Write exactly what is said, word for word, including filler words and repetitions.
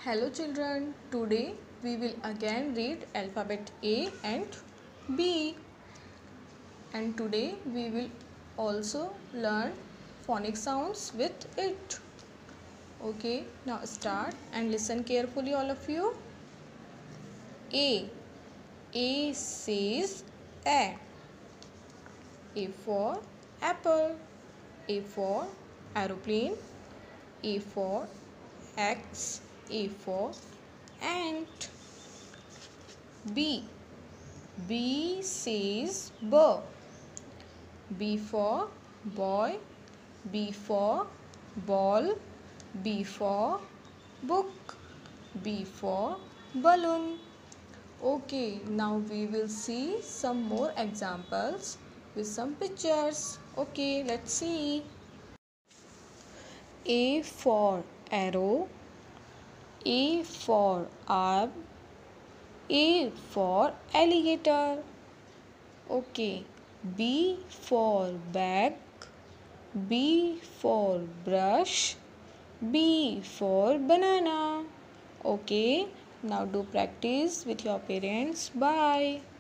Hello children, today we will again read alphabet A and B, and today we will also learn phonic sounds with it. Okay, now start and listen carefully all of you. A. A says A. A for apple. A for aeroplane. A for X. A for ant. B. B says B. B for boy. B for ball. B for book. B for balloon. Okay, now we will see some more examples with some pictures. Okay, let's see. A for arrow. A for arm. A for alligator. Okay. B for bag. B for brush. B for banana. Okay. Now do practice with your parents. Bye.